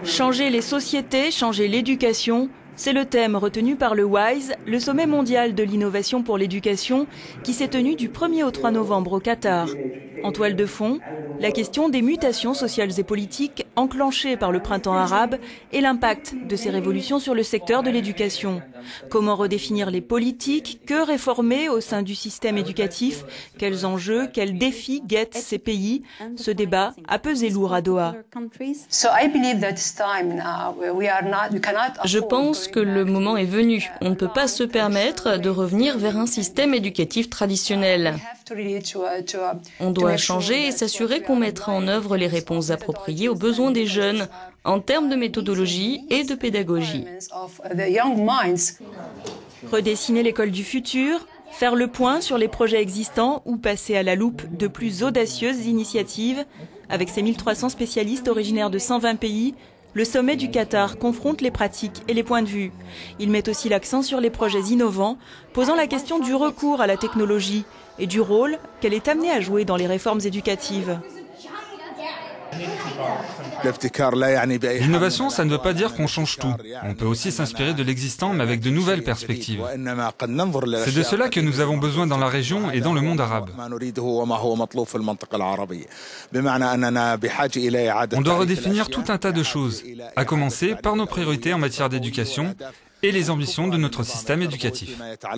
Changer les sociétés, changer l'éducation, c'est le thème retenu par le WISE, le sommet mondial de l'innovation pour l'éducation, qui s'est tenu du 1er au 3 novembre au Qatar. En toile de fond, la question des mutations sociales et politiques enclenchées par le printemps arabe et l'impact de ces révolutions sur le secteur de l'éducation. Comment redéfinir les politiques? Que réformer au sein du système éducatif? Quels enjeux, quels défis guettent ces pays? Ce débat a pesé lourd à Doha. Je pense que le moment est venu. On ne peut pas se permettre de revenir vers un système éducatif traditionnel. On doit changer et s'assurer qu'on mettra en œuvre les réponses appropriées aux besoins des jeunes en termes de méthodologie et de pédagogie. Redessiner l'école du futur, faire le point sur les projets existants ou passer à la loupe de plus audacieuses initiatives. Avec ses 1300 spécialistes originaires de 120 pays, le sommet du Qatar confronte les pratiques et les points de vue. Il met aussi l'accent sur les projets innovants, posant la question du recours à la technologie et du rôle qu'elle est amenée à jouer dans les réformes éducatives. L'innovation, ça ne veut pas dire qu'on change tout. On peut aussi s'inspirer de l'existant, mais avec de nouvelles perspectives. C'est de cela que nous avons besoin dans la région et dans le monde arabe. On doit redéfinir tout un tas de choses, à commencer par nos priorités en matière d'éducation et les ambitions de notre système éducatif.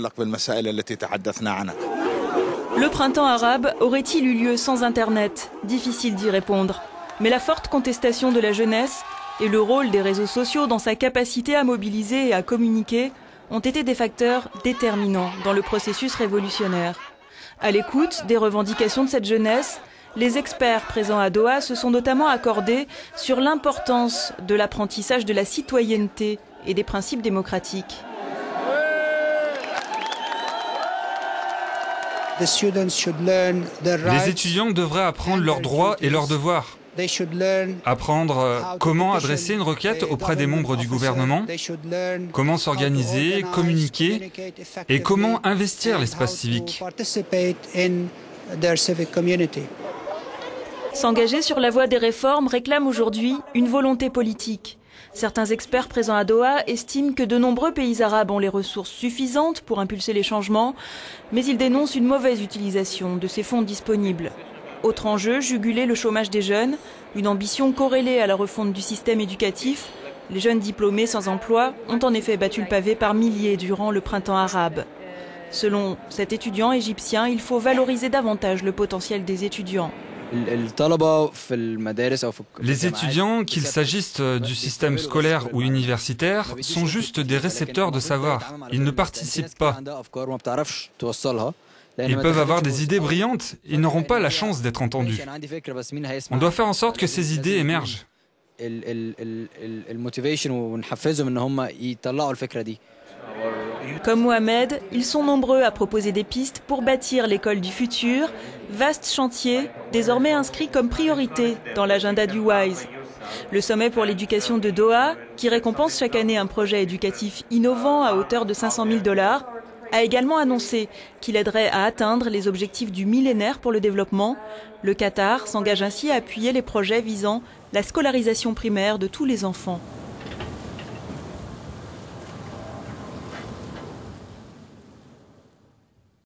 Le printemps arabe aurait-il eu lieu sans Internet? Difficile d'y répondre. Mais la forte contestation de la jeunesse et le rôle des réseaux sociaux dans sa capacité à mobiliser et à communiquer ont été des facteurs déterminants dans le processus révolutionnaire. À l'écoute des revendications de cette jeunesse, les experts présents à Doha se sont notamment accordés sur l'importance de l'apprentissage de la citoyenneté et des principes démocratiques. Les étudiants devraient apprendre leurs droits et leurs devoirs. Apprendre comment adresser une requête auprès des membres du gouvernement, comment s'organiser, communiquer et comment investir l'espace civique. S'engager sur la voie des réformes réclame aujourd'hui une volonté politique. Certains experts présents à Doha estiment que de nombreux pays arabes ont les ressources suffisantes pour impulser les changements, mais ils dénoncent une mauvaise utilisation de ces fonds disponibles. Autre enjeu, juguler le chômage des jeunes, une ambition corrélée à la refonte du système éducatif. Les jeunes diplômés sans emploi ont en effet battu le pavé par milliers durant le printemps arabe. Selon cet étudiant égyptien, il faut valoriser davantage le potentiel des étudiants. Les étudiants, qu'il s'agisse du système scolaire ou universitaire, sont juste des récepteurs de savoir. Ils ne participent pas. Ils peuvent avoir des idées brillantes, ils n'auront pas la chance d'être entendus. On doit faire en sorte que ces idées émergent. Comme Mohamed, ils sont nombreux à proposer des pistes pour bâtir l'école du futur, vaste chantier, désormais inscrit comme priorité dans l'agenda du WISE. Le sommet pour l'éducation de Doha, qui récompense chaque année un projet éducatif innovant à hauteur de 500 000 $, a également annoncé qu'il aiderait à atteindre les objectifs du millénaire pour le développement. Le Qatar s'engage ainsi à appuyer les projets visant la scolarisation primaire de tous les enfants.